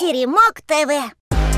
Теремок ТВ.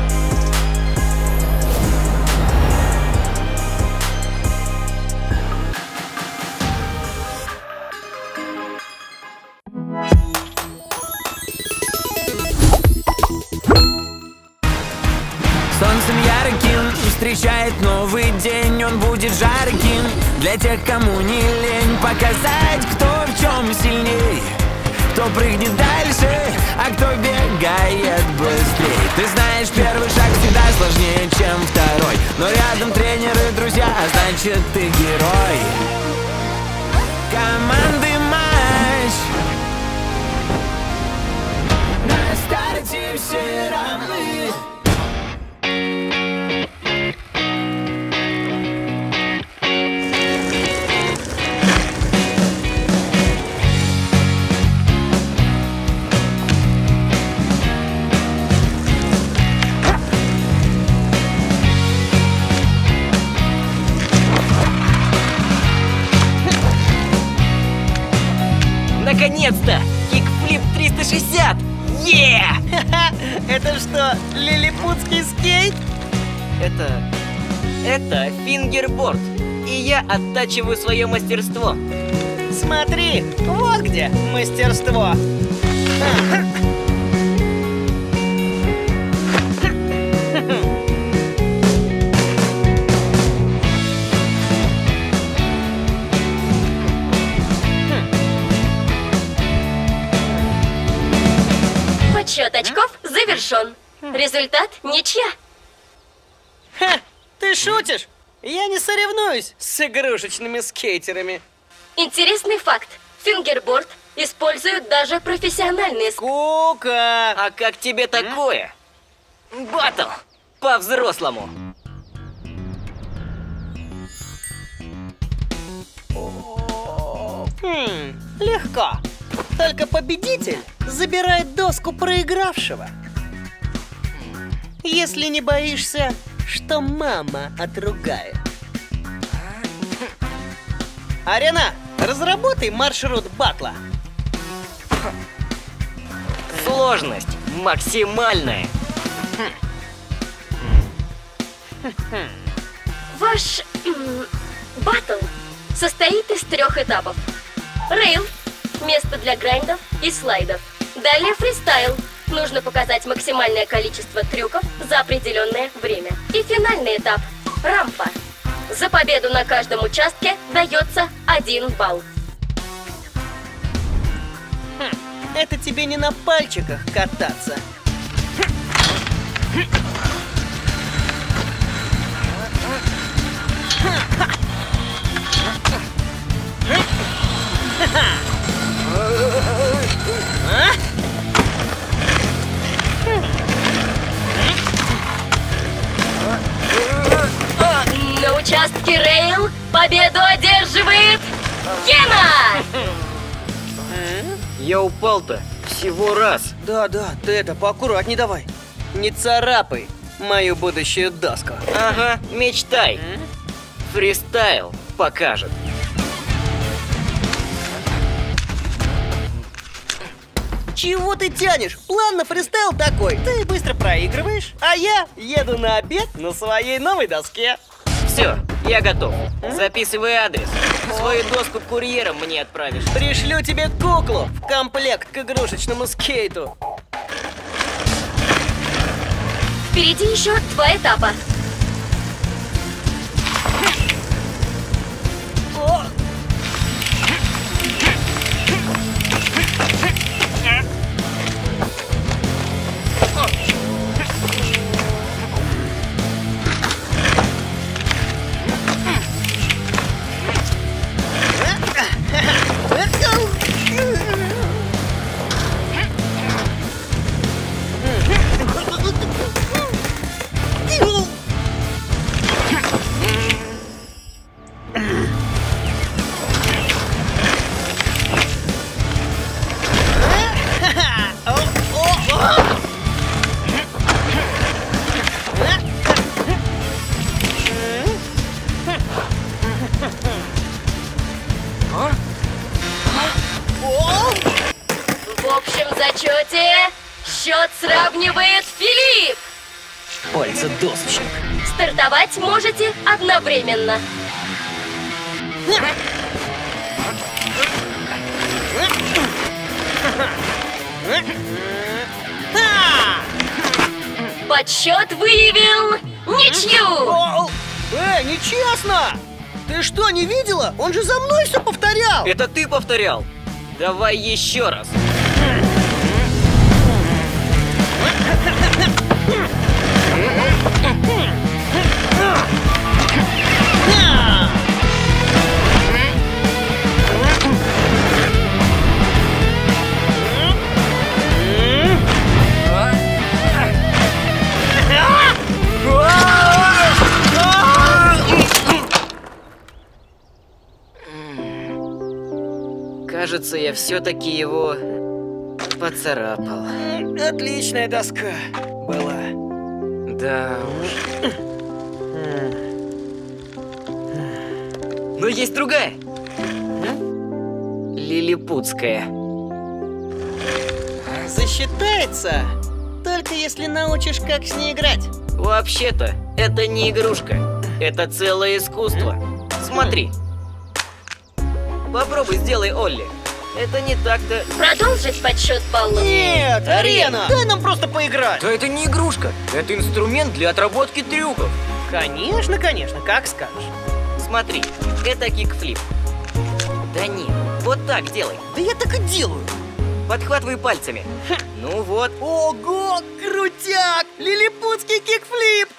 Солнцем ярким встречает новый день. Он будет жарким для тех, кому не лень показать, кто в чем сильней, кто прыгнет дальше, а кто бегает быстрее. Ты знаешь, первый шаг всегда сложнее, чем второй, но рядом тренеры, друзья, а значит ты герой. Команды матч, на старте все равны. Наконец-то! Кикфлип 360! Это что, лилипутский скейт? Это фингерборд. И я оттачиваю свое мастерство. Смотри, вот где мастерство. Подсчет очков завершен. Результат ничья. Ха, ты шутишь? Я не соревнуюсь с игрушечными скейтерами. Интересный факт. Фингерборд используют даже профессиональные Кука! А как тебе такое? Баттл! По-взрослому. Легко. Только победитель забирает доску проигравшего. Если не боишься, что мама отругает. Арена, разработай маршрут батла. Сложность максимальная. Ваш баттл состоит из 3 этапов. Рейл – место для грайндов и слайдов. Далее фристайл. Нужно показать максимальное количество трюков за определенное время. И финальный этап – рампа. За победу на каждом участке дается 1 балл. Это тебе не на пальчиках кататься. На участке Рейл победу одерживает Гена! Я упал-то всего раз. Да, ты это, поаккуратней давай. Не царапай мою будущую доску. Ага, мечтай. Фристайл покажет. Чего ты тянешь? План на фристайл такой. Ты быстро проигрываешь, а я еду на обед на своей новой доске. Все, я готов. Записывай адрес. Свою доску курьером мне отправишь. Пришлю тебе куклу в комплект к игрушечному скейту. Впереди еще 2 этапа. Счет сравнивает Филипп. Пальцы досочек. Стартовать можете одновременно. Подсчет выявил ничью. Нечестно! Ты что, не видела? Он же за мной все повторял! Это ты повторял? Давай еще раз. Кажется, я все-таки его поцарапал. Отличная доска была. Да уж. Но есть другая. Лилипутская. Засчитается, только если научишь, как с ней играть. Вообще-то, это не игрушка. Это целое искусство. Смотри. Попробуй, сделай, Олли. Это не так-то... Продолжить подсчет баллов. Нет, Арена! Дай нам просто поиграть. Да это не игрушка. Это инструмент для отработки трюков. Конечно, конечно, как скажешь. Смотри, это кикфлип. Да нет, вот так делай. Да я так и делаю. Подхватывай пальцами. Ну вот. Ого, крутяк! Лилипутский кикфлип!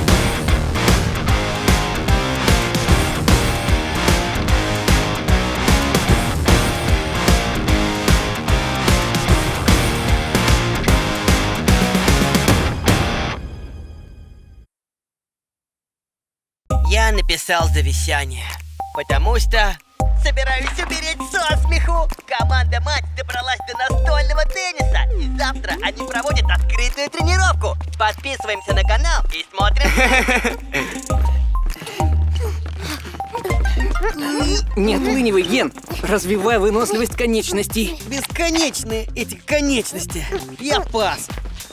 Я написал завещание, потому что собираюсь умереть со смеху. Команда «Мать» добралась до настольного тенниса, и завтра они проводят открытую тренировку. Подписываемся на канал и смотрим. Не отлынивай, Ген. Развивай выносливость конечностей. Бесконечные эти конечности. Я пас.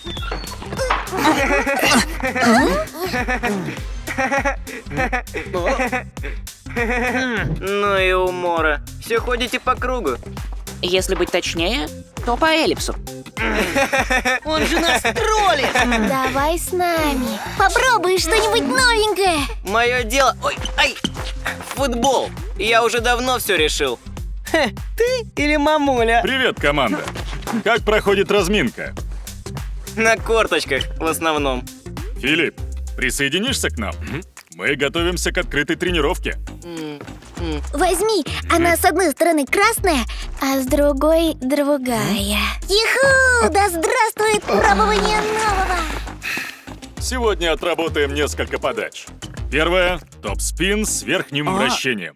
Ну и умора. Все ходите по кругу. Если быть точнее, то по эллипсу. Он же нас троллит. Давай с нами. Попробуй что-нибудь новенькое. Мое дело... Ой, ай! Футбол. Я уже давно все решил. Ты или мамуля? Привет, команда! Как проходит разминка? На корточках в основном. Филипп, присоединишься к нам? Мы готовимся к открытой тренировке. Возьми, она с одной стороны красная, а с другой другая. Иху! Да здравствует пробование нового! Сегодня отработаем несколько подач. Первая – топ-спин с верхним вращением.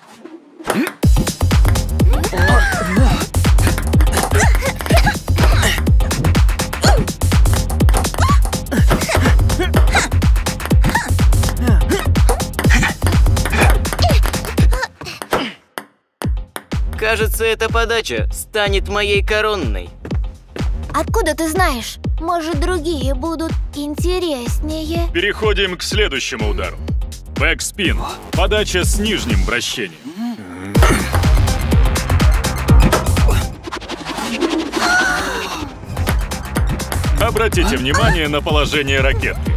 Кажется, эта подача станет моей коронной. Откуда ты знаешь? Может, другие будут интереснее? Переходим к следующему удару. Бэкспин. Подача с нижним вращением. Обратите внимание на положение ракетки.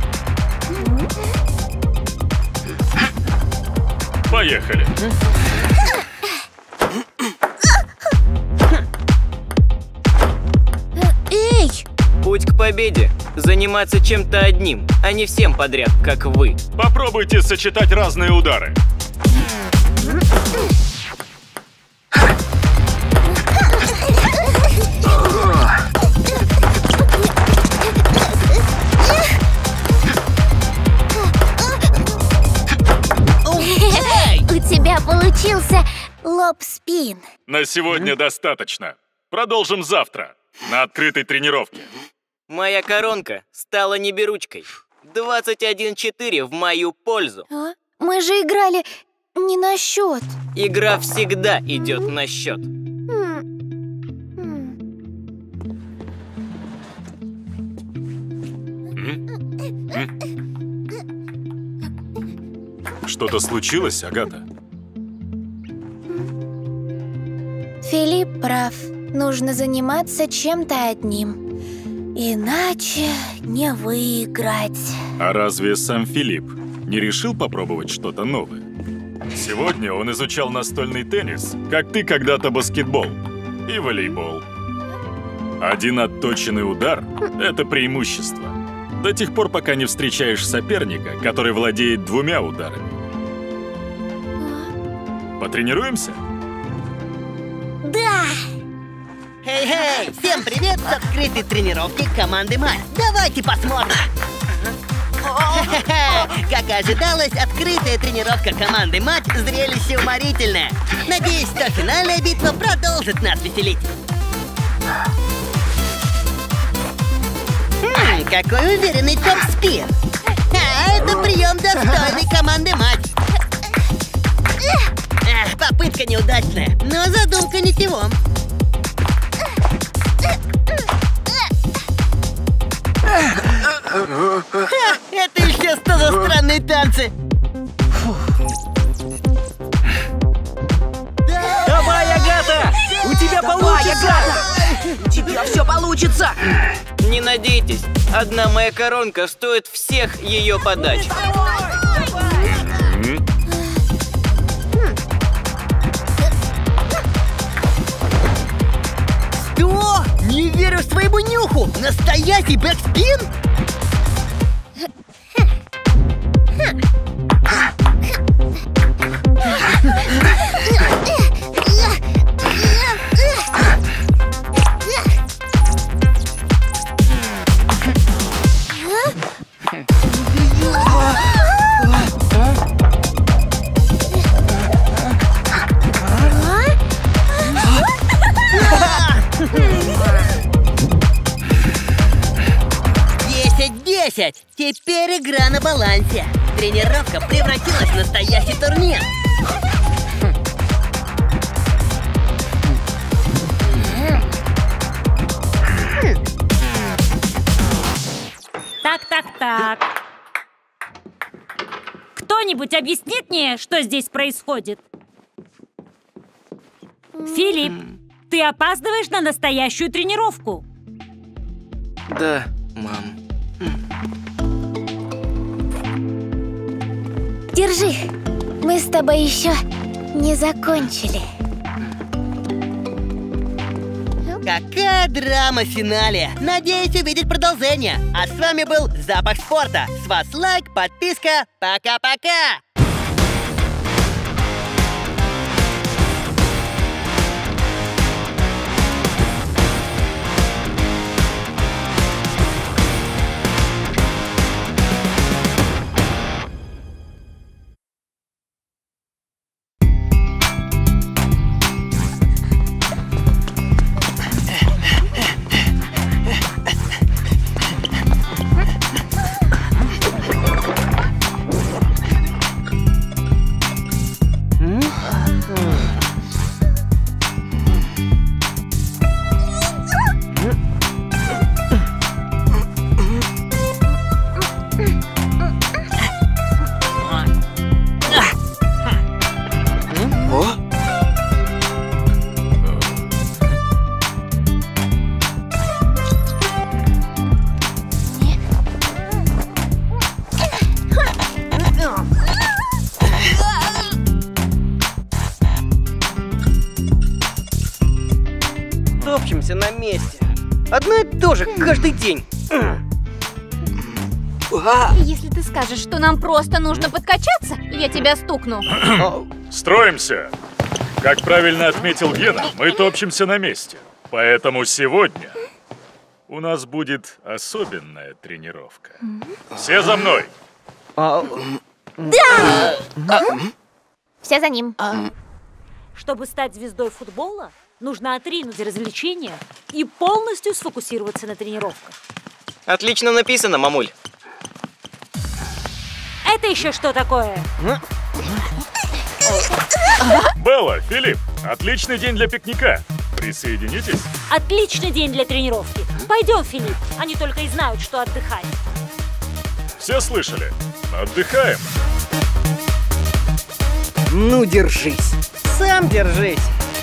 Поехали. Эй! Путь к победе – заниматься чем-то одним, а не всем подряд, как вы. Попробуйте сочетать разные удары. У тебя получился лоб-спин. На сегодня достаточно. Продолжим завтра на открытой тренировке. Моя коронка стала неберучкой. 21-4 в мою пользу. А? Мы же играли не на счет. Игра всегда идет на счет. Что-то случилось, Агата? Филипп прав. Нужно заниматься чем-то одним. Иначе не выиграть. А разве сам Филипп не решил попробовать что-то новое? Сегодня он изучал настольный теннис, как ты когда-то баскетбол и волейбол. Один отточенный удар – это преимущество. До тех пор, пока не встречаешь соперника, который владеет 2 ударами. Потренируемся? Да! Эй, всем привет с открытой тренировки команды «Мать». Давайте посмотрим. Как и ожидалось, открытая тренировка команды «Мать» зрелище уморительное. Надеюсь, что финальная битва продолжит нас веселить. Какой уверенный топ-спин. Это прием достойный команды «Мать». Попытка неудачная, но задумка ничего. Это еще что за странные танцы? Давай, Агата! У тебя получится! У тебя все получится! Не надейтесь, одна моя коронка стоит всех ее подач. Что? Не верю своему нюху! Настоящий бэкспин? Теперь игра на балансе. Тренировка превратилась в настоящий турнир. Так. Кто-нибудь объяснит мне, что здесь происходит? Филипп, ты опаздываешь на настоящую тренировку. Да, мам. Держи. Мы с тобой еще не закончили. Какая драма в финале! Надеюсь увидеть продолжение. А с вами был Запах спорта. С вас лайк, подписка. Пока-пока! Топчемся на месте. Одно и то же каждый день. Если ты скажешь, что нам просто нужно подкачаться, я тебя стукну. Строимся! Как правильно отметил Гена, мы топчемся на месте. Поэтому сегодня у нас будет особенная тренировка. Все за мной! Да! Все за ним. Чтобы стать звездой футбола, нужно отринуть развлечения и полностью сфокусироваться на тренировках. Отлично написано, мамуль. Это еще что такое? Белла, Филипп, отличный день для пикника. Присоединитесь. Отличный день для тренировки. Пойдем, Филипп. Они только и знают, что отдыхать. Все слышали? Отдыхаем. Ну, держись. Сам держись.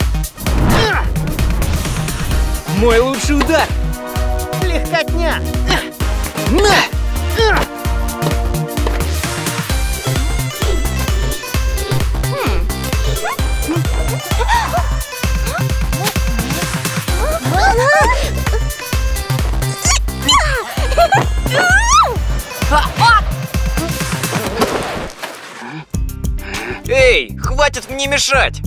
Мой лучший удар. Легкотня. На! Эй, хватит мне мешать!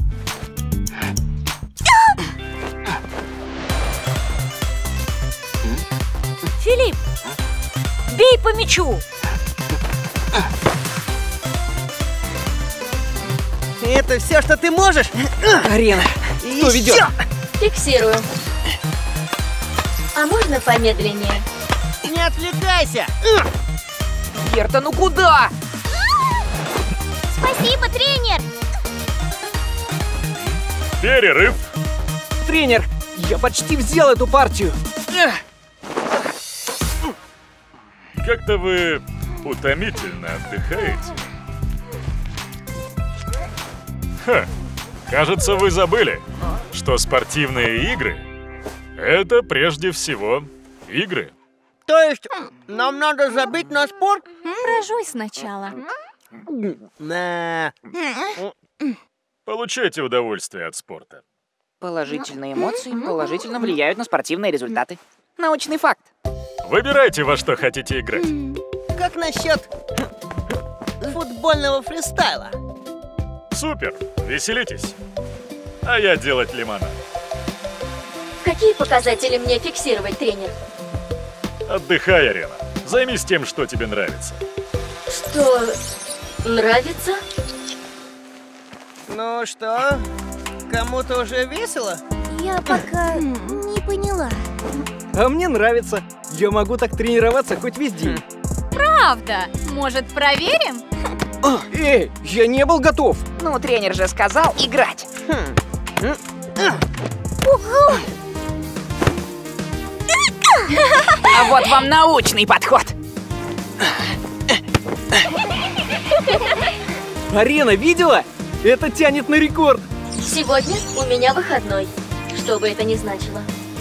Филипп, бей по мячу! Это все, что ты можешь? Арена, кто ведет? Фиксирую. А можно помедленнее? Не отвлекайся! Герта, ну куда? Спасибо, тренер! Перерыв. Тренер, я почти взял эту партию. Как-то вы утомительно отдыхаете. Ха, кажется, вы забыли, что спортивные игры — это прежде всего игры. То есть, нам надо забить на спорт? Прожуй сначала. Получайте удовольствие от спорта. Положительные эмоции положительно влияют на спортивные результаты. Научный факт. Выбирайте, во что хотите играть. Как насчет футбольного фристайла? Супер, веселитесь. А я делать лимонад. Какие показатели мне фиксировать, тренер? Отдыхай, Арена. Займись тем, что тебе нравится. Что нравится? Ну что, кому-то уже весело? Я пока не поняла. А мне нравится. Я могу так тренироваться хоть весь день. Правда? Может, проверим? Эй, я не был готов. Ну, тренер же сказал играть. А вот вам научный подход. Арена, видела? Это тянет на рекорд. Сегодня у меня выходной, что бы это ни значило.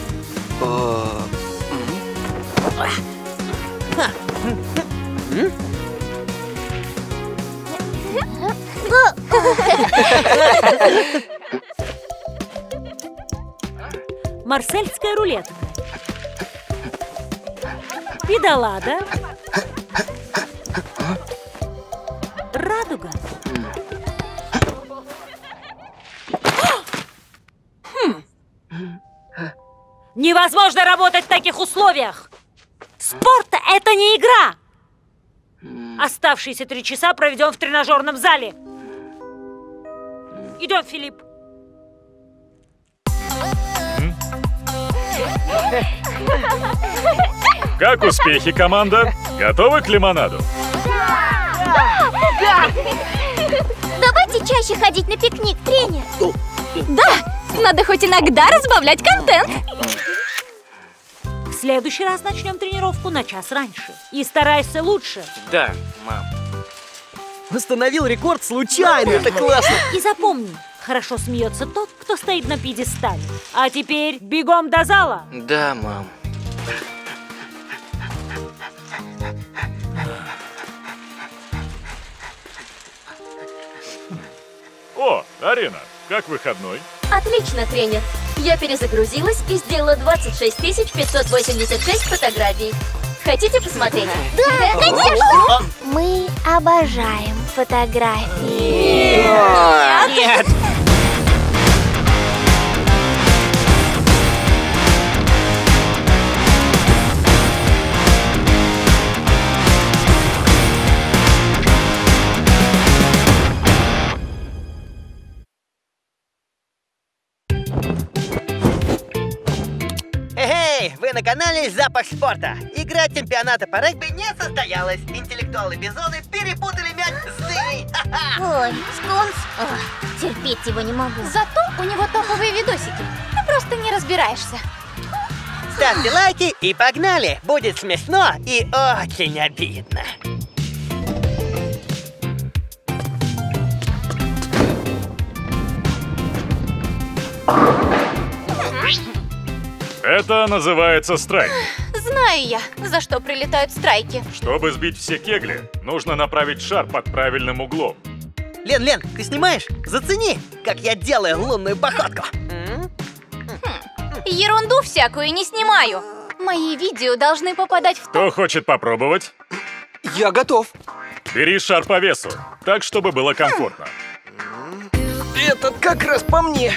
Марсельская рулетка. Педалада. Радуга. Невозможно работать в таких условиях! Спорт — это не игра! Оставшиеся 3 часа проведем в тренажерном зале. Идем, Филипп. Как успехи, команда? Готовы к лимонаду? Давайте чаще ходить на пикник, тренер. Да, надо хоть иногда разбавлять контент. В следующий раз начнем тренировку на час раньше. И старайся лучше. Да, мам. Установил рекорд случайно, это классно. И запомни, хорошо смеется тот, кто стоит на пьедестале. А теперь бегом до зала. Да, мам. О, Арена, как выходной? Отлично, тренер. Я перезагрузилась и сделала 26 586 фотографий. Хотите посмотреть? Да, конечно! Мы обожаем фотографии. Нет! Эй, вы на канале «Запах спорта». Игра чемпионата по регби не состоялась. Интеллектуалы-бизоны перепутали мяч с дыней. Ой, скунс. Терпеть его не могу. Зато у него топовые видосики. Ты просто не разбираешься. Ставьте лайки и погнали. Будет смешно и очень обидно. Это называется страйк. Знаю я, за что прилетают страйки. Чтобы сбить все кегли, нужно направить шар под правильным углом. Лен, ты снимаешь? Зацени, как я делаю лунную походку. Ерунду всякую не снимаю. Мои видео должны попадать в Кто хочет попробовать? Я готов. Бери шар по весу, так, чтобы было комфортно. Этот как раз по мне.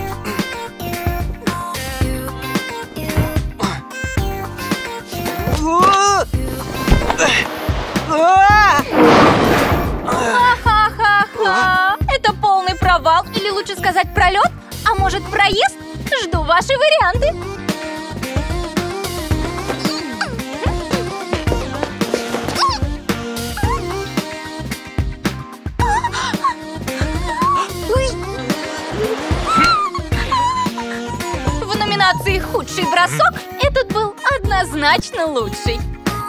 Ха-ха-ха-ха! Это полный провал, или лучше сказать пролет? А может, проезд? Жду ваши варианты. В номинации «Худший бросок» этот был однозначно лучший.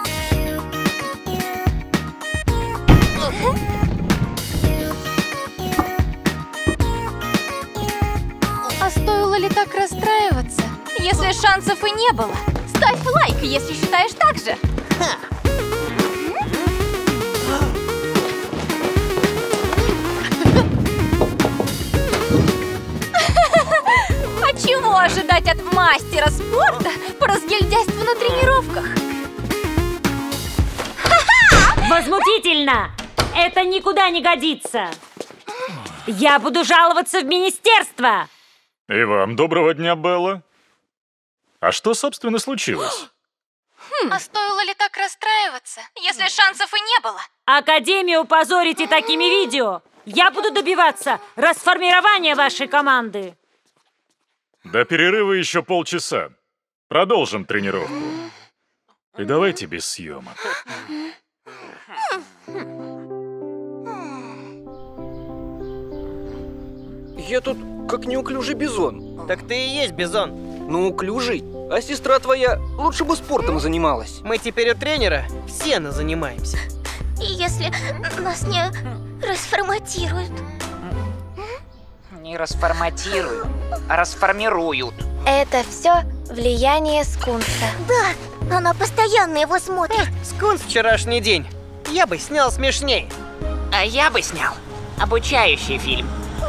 А стоило ли так расстраиваться, если шансов и не было? Ставь лайк, если считаешь так же. А чего ожидать от мастера спорта по разгильдяйству на тренировках? Возмутительно! Это никуда не годится! Я буду жаловаться в министерство! И вам доброго дня, Белла. А что, собственно, случилось? А стоило ли так расстраиваться, если шансов и не было? Академию позорите такими видео! Я буду добиваться расформирования вашей команды! До перерыва еще полчаса. Продолжим тренировку. И давайте без съемок. Я тут как неуклюжий бизон. Так ты и есть бизон. Ну, уклюжий. А сестра твоя лучше бы спортом занималась. Мы теперь у тренера все занимаемся. И если нас не расформатируют? Не расформатируют, а расформируют. Это все влияние скунса. Да, она постоянно его смотрит. Скунс вчерашний день. Я бы снял смешней. А я бы снял обучающий фильм.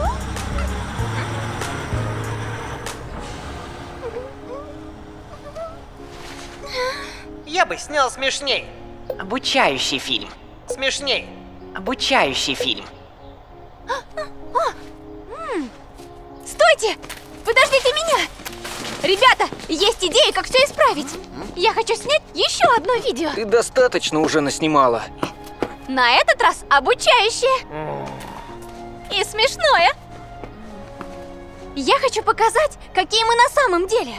Я бы снял смешней. Обучающий фильм. Смешней. Обучающий фильм. Стойте! Подождите меня! Ребята, есть идея, как все исправить. Я хочу снять еще одно видео. Ты достаточно уже наснимала. На этот раз обучающее. И смешное. Я хочу показать, какие мы на самом деле.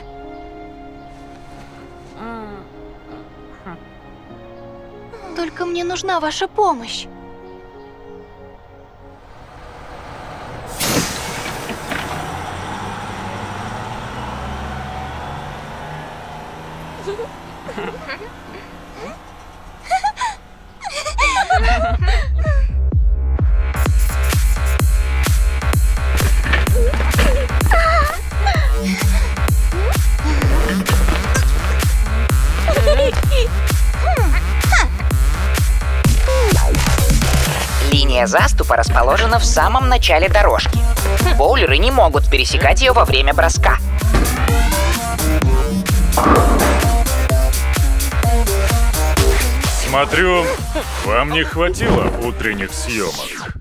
Только мне нужна ваша помощь. Линия заступа расположена в самом начале дорожки. Боулеры не могут пересекать ее во время броска. Смотрю, вам не хватило утренних съемок.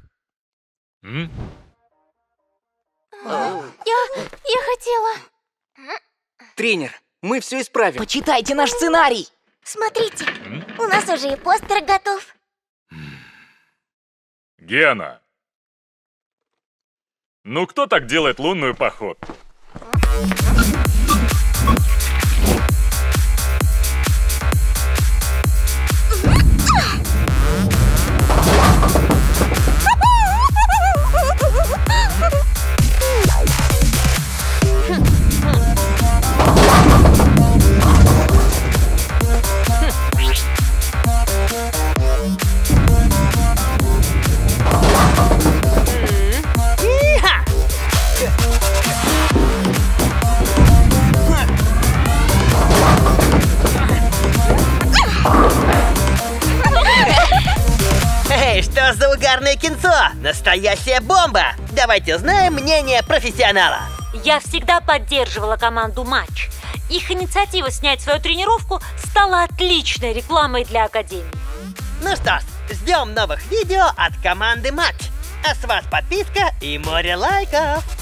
Я хотела... Тренер, мы все исправим. Почитайте наш сценарий. Смотрите, у нас уже и постер готов. Гена. Ну кто так делает лунную походку? Шикарное кинцо! Настоящая бомба! Давайте узнаем мнение профессионала. Я всегда поддерживала команду «Матч». Их инициатива снять свою тренировку стала отличной рекламой для Академии. Ну что ж, ждем новых видео от команды «Матч». А с вас подписка и море лайков!